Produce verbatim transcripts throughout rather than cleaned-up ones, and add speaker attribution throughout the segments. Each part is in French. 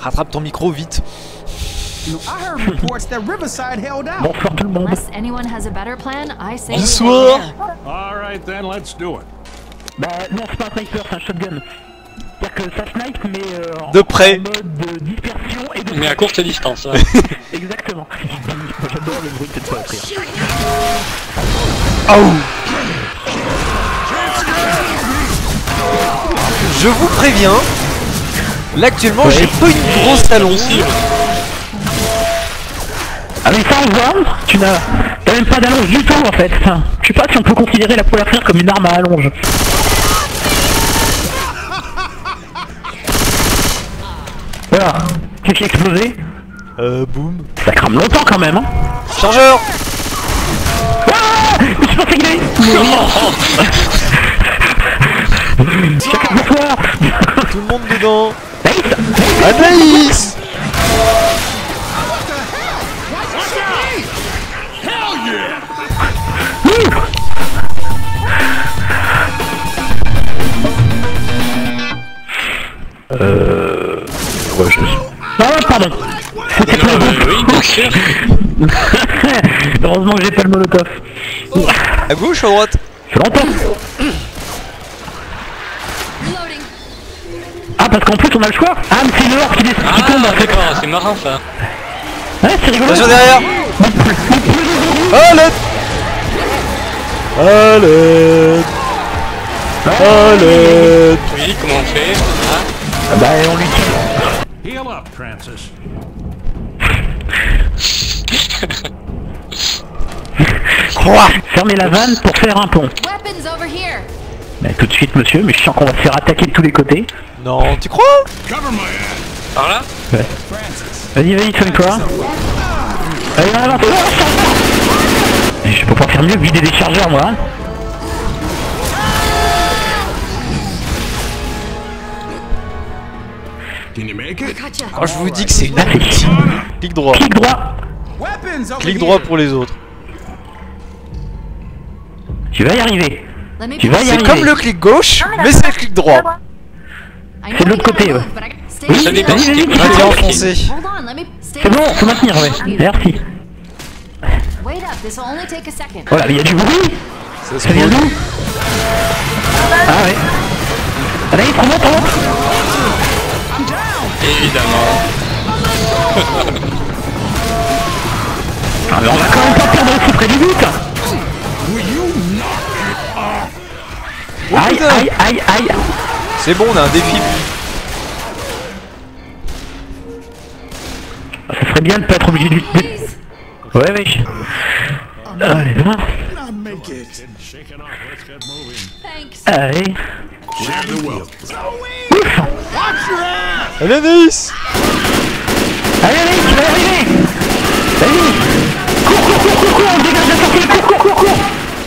Speaker 1: Rattrape ton micro vite.
Speaker 2: Bonsoir tout le monde.
Speaker 1: Bonsoir.
Speaker 2: Bah non, c'est pas un sniper, c'est un shotgun. C'est-à-dire que ça snipe mais euh, en,
Speaker 1: de près.
Speaker 2: En mode de dispersion et de...
Speaker 3: Mais à courte distance. Hein.
Speaker 2: Exactement. J'adore le bruit de cette poitrine.
Speaker 1: Oh. Je vous préviens, là actuellement ouais. J'ai pas une grosse allonge.
Speaker 2: Ah mais ça on voit, tu n'as même pas d'allonge du tout en fait. Enfin, je sais pas si on peut considérer la poitrine comme une arme à allonge. Voilà, qu'est-ce qui a explosé?
Speaker 1: Euh, boum.
Speaker 2: Ça crame longtemps quand même, hein.
Speaker 1: Chargeur.
Speaker 2: Ah, je pensais qu'il allait mourir. Chacun bonsoir.
Speaker 1: Tout le monde dedans.
Speaker 2: Naïs.
Speaker 1: Anaïs.
Speaker 2: Euh... Ouais, je... Ah pardon. C'était pas bon.
Speaker 3: Oui, bien sûr.
Speaker 2: Heureusement que j'ai pas le molotov.
Speaker 1: À gauche ou à droite?
Speaker 2: C'est longtemps. Ah parce qu'en plus on a le choix. Ah mais c'est une orque qui, qui
Speaker 3: ah,
Speaker 2: tombe en fait.
Speaker 3: D'accord, c'est marrant ça.
Speaker 2: Ouais c'est rigolo.
Speaker 1: Attention derrière. Allez. Allez. Allez.
Speaker 3: Oui, comment on fait ah.
Speaker 2: Ah bah on lui tire.
Speaker 4: Heal up, Francis.
Speaker 1: Quoi?
Speaker 2: Fermez la vanne pour faire un pont. Mais tout de suite monsieur, mais je sens qu'on va se faire attaquer de tous les côtés.
Speaker 1: Non, tu crois?
Speaker 3: Par là?
Speaker 2: Ouais. Vas-y, vas-y, soigne-toi. Allez, allez, allez. Je peux pas faire mieux que vider des chargeurs moi. Hein.
Speaker 1: Oh, je vous dis que c'est une ulti. Clic droit.
Speaker 2: Clic droit.
Speaker 1: Clic droit pour les autres.
Speaker 2: Tu vas y arriver. Tu vas y
Speaker 1: C'est
Speaker 2: arriver.
Speaker 1: comme le clic gauche, mais c'est le clic droit.
Speaker 2: C'est de l'autre côté, ouais.
Speaker 3: Oui, ça dépend.
Speaker 2: Vas-y, vas-y,
Speaker 1: Ah, t'es enfoncé.
Speaker 2: c'est bon, faut maintenir, ouais. Merci. Voilà, mais il y a du bruit.
Speaker 1: Ça se
Speaker 2: Ça vient
Speaker 1: pose.
Speaker 2: d'où? Ah ouais. Allez, remonte, remonte.
Speaker 3: Évidemment.
Speaker 2: Ah mais on va quand même pas perdre aussi près du but.
Speaker 1: Oh,
Speaker 2: Aïe,
Speaker 1: putain.
Speaker 2: aïe, aïe, aïe.
Speaker 1: C'est bon, on a un défi.
Speaker 2: Ça serait bien de pas être obligé de... Ouais, wesh. Allez, va. Allez. Ouf.
Speaker 1: Allez, Nice.
Speaker 2: Allez, allez, tu vas y arriver. Vas-y. Cours, cours, cours, cours, cours, on dégage la sortie, cours, cours, cours, cours.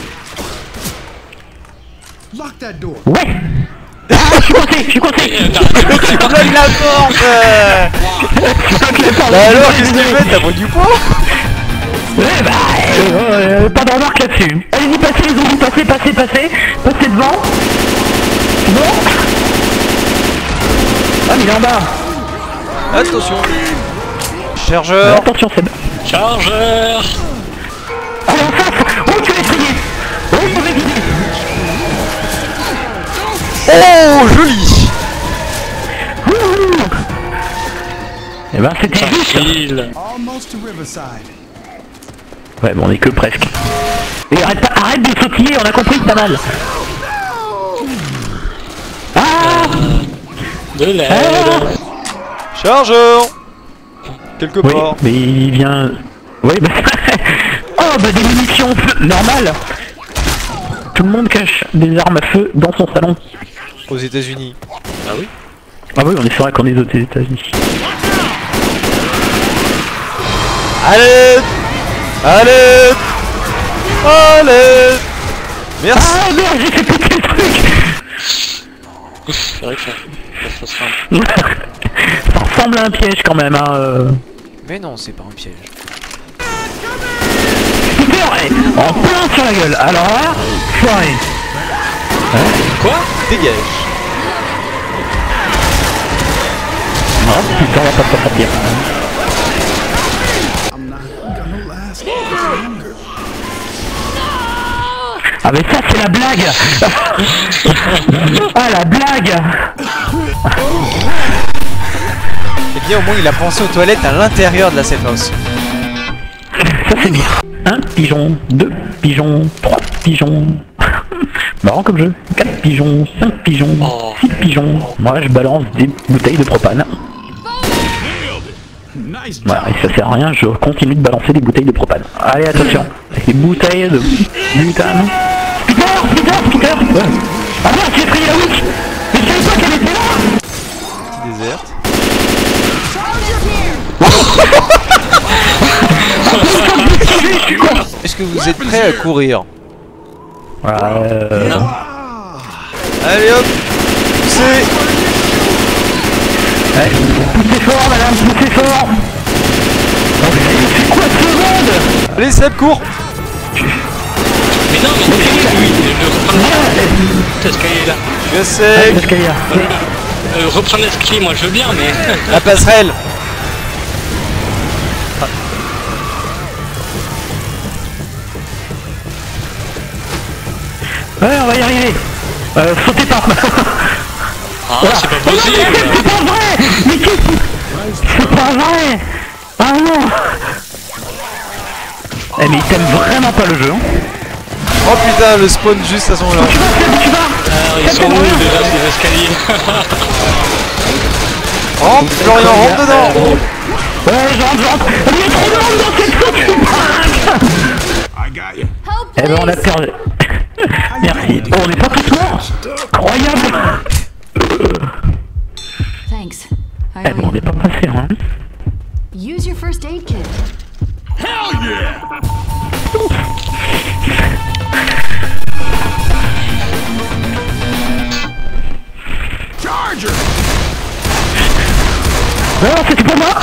Speaker 2: Ouais. Ah, je suis coincé, je suis coincé.
Speaker 1: Tu bloques la porte. euh. Bah alors, qu'est-ce que tu fais? T'as pris du poids?
Speaker 2: Ouais, bah, euh, euh, pas de remarque là-dessus. Allez-y, passez les zombies, passez, passez, passez. Passez devant. Bon. Ah, mais il est en bas.
Speaker 1: Attention. Chargeur.
Speaker 2: Attention, Seb.
Speaker 3: Chargeur.
Speaker 2: Allez, en face. Oh, tu l'as essayé. Oh, mauvais idée.
Speaker 1: Oh, joli.
Speaker 2: Eh ben, c'était juste.
Speaker 3: Tranquille.
Speaker 2: Ouais, bon, on est que presque. Et arrête, pas, arrête de sautiller, on a compris que t'as mal. Ah,
Speaker 3: De l'aide.
Speaker 2: ah.
Speaker 1: Chargeur. Quelque
Speaker 2: Oui,
Speaker 1: part.
Speaker 2: mais il vient... Oui, bah... oh, bah des munitions au feu, normal. Tout le monde cache des armes à feu dans son salon.
Speaker 1: Aux États-Unis.
Speaker 3: Ah oui.
Speaker 2: Ah oui, on est vrai qu'on est aux États-Unis.
Speaker 1: Allez. Allez. Allez. Merci.
Speaker 2: Ah merde, j'ai fait péter le truc.
Speaker 3: C'est vrai que ça, ça, ça ressemble.
Speaker 2: Ça ressemble à un piège quand même, hein. Euh...
Speaker 1: Mais non, c'est pas un piège.
Speaker 2: Super, ouais, en plein sur la gueule. Alors là, soirée.
Speaker 3: Quoi?
Speaker 1: Dégage.
Speaker 2: Oh, Oh putain, on va pas s'en sortir. Ah mais ça c'est la blague. Ah la blague.
Speaker 1: Et bien au moins il a pensé aux toilettes à l'intérieur de la safe house.
Speaker 2: Ça c'est bien. Un pigeon, deux pigeons, trois pigeons. Marrant comme jeu. Quatre pigeons, cinq pigeons,
Speaker 3: Oh.
Speaker 2: six pigeons. Moi je balance des bouteilles de propane. Voilà, et ça sert à rien, je continue de balancer des bouteilles de propane. Allez attention, des bouteilles de butane. Peter, Peter, Peter ouais. Ah merde, j'ai effrayé la witch. Mais je savais pas qu'elle était là.
Speaker 1: Déserte. Est-ce que vous êtes prêts à courir?
Speaker 2: Euh...
Speaker 1: Allez hop. C'est...
Speaker 2: Ouais. Poussez fort madame, poussez fort. Oh, mais c'est quoi ce monde?
Speaker 1: Allez Seb, cours.
Speaker 3: Mais non, mais c'est oui, je reprends l'escalier là.
Speaker 1: Je sais.
Speaker 2: Qu'est-ce qu'il y a?
Speaker 3: Euh, reprendre l'escalier, moi je veux bien, mais.
Speaker 1: La passerelle.
Speaker 2: Ouais, on va y arriver. Euh, sautez pas.
Speaker 3: Ah,
Speaker 2: Voilà.
Speaker 3: c'est pas
Speaker 2: Oh non,
Speaker 3: possible.
Speaker 2: mais c'est pas vrai. Mais qu'est-ce que... C'est pas vrai. Ah non. Eh mais il t'aime vraiment pas le jeu. Hein.
Speaker 1: Oh putain, le spawn juste à son là.
Speaker 2: Tu vas, Seb, tu vas.
Speaker 3: Alors, ils
Speaker 2: Seb,
Speaker 3: sont
Speaker 2: t'aimes
Speaker 3: où
Speaker 2: rien.
Speaker 3: déjà ces escaliers?
Speaker 1: Rentre, Florian, rentre dedans.
Speaker 2: Ouais, j'entre, j'entre. Il y a trop de monde dans cette saute. Eh ben on a perdu. Merci. Oh, on n'est pas tous morts. Incroyable.
Speaker 4: Thanks. I
Speaker 2: Eh ben on
Speaker 4: owe
Speaker 2: n'est pas passé, hein.
Speaker 4: you. Use your first aid kit.
Speaker 2: Non, c'était pas moi.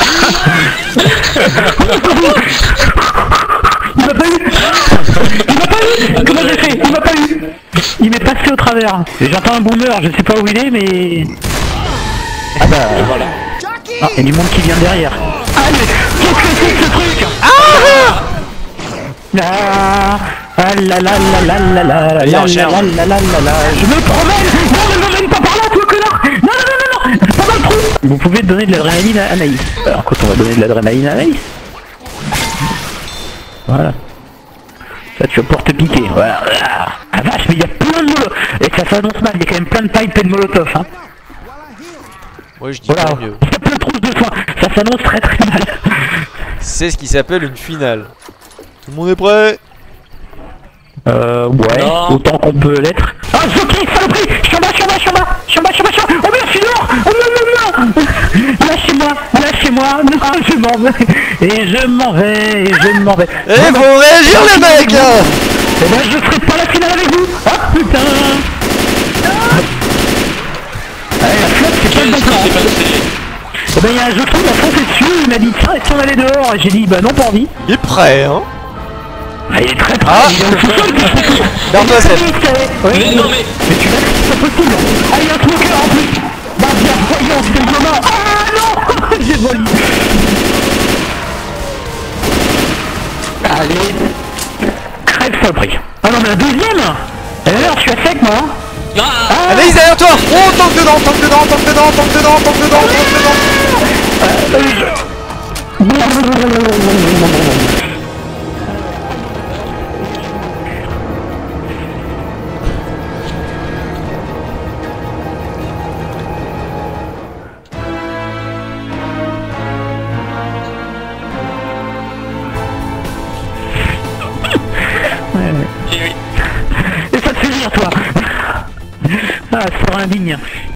Speaker 2: Il m'a pas eu. Il m'a pas eu. Comment j'ai fait? Il m'a pas eu. Il m'est passé au travers. Et j'entends un boomer, je sais pas où il est, mais... Ah bah...
Speaker 3: Voilà.
Speaker 2: Ah, il y a du monde qui vient derrière. Ah mais... Qu'est-ce que c'est que ce truc? Ah ah ah la la la la la la la
Speaker 1: Allez,
Speaker 2: la
Speaker 1: enchaîne.
Speaker 2: la la la la la. Je me promène. Non, ne m'emmène pas par là, toi connard. Non, non, non, non, non. Pas dans le trou. Vous pouvez donner de l'adrénaline à Anaïs. Alors quand on va donner de l'adrénaline à Anaïs. Voilà. Ça tu vas pouvoir te piquer. Voilà. Ah vache, mais il y a plein de molotov. Et ça s'annonce mal, il y a quand même plein de pipes et de molotov, hein.
Speaker 1: Ouais, je dis
Speaker 2: Voilà.
Speaker 1: pas mieux.
Speaker 2: Il y a plein de trousses de soins. Ça s'annonce très très mal.
Speaker 1: C'est ce qui s'appelle une finale. Tout le monde est prêt?
Speaker 2: Euh, ouais,
Speaker 3: Non.
Speaker 2: autant qu'on peut l'être. Ah, Zoki, saloperie! Je suis en bas, je suis en bas, je suis en bas, je suis en bas, je suis en bas, je suis en bas. Oh merde, je suis dehors! Oh non, non, non! Lâchez-moi, lâchez-moi, non, je m'en vais, et je m'en vais, et je m'en vais.
Speaker 1: Eh, faut réagir les mecs là.
Speaker 2: Eh ben, je ferai pas la finale avec vous! Ah, putain! Allez, la flotte, c'est pas le bon
Speaker 3: Qu'est-ce qui
Speaker 2: plan.
Speaker 3: s'est passé?
Speaker 2: Eh ben, il y a un Zoki, il m'a foncé dessus, il m'a dit, tiens, est-ce qu'on allait dehors? Et j'ai dit, bah non, pas envie.
Speaker 1: Il est prêt, hein.
Speaker 2: Ah, il est très prêt,
Speaker 1: Ah.
Speaker 2: il est au sous-sol,
Speaker 1: Vers toi, Seb.
Speaker 2: Ouais,
Speaker 3: Mais non, mais.
Speaker 2: Mais tu l'as, c'est pas possible. Ah, il y a un smoker en plus. Bah bien, voyons, c'est le moment. Ah non. J'ai volé. Allez. Crève saloperie. Ah non, mais la deuxième. Eh alors, je suis à sec, moi. Hein.
Speaker 3: Ah,
Speaker 1: Anaïs derrière toi. Oh, tank dedans, tank dedans, tank dedans, tank dedans, tank dedans, tank dedans.
Speaker 3: oui, oui.
Speaker 2: Et ça te fait rire, toi. Ah, c'est indigne.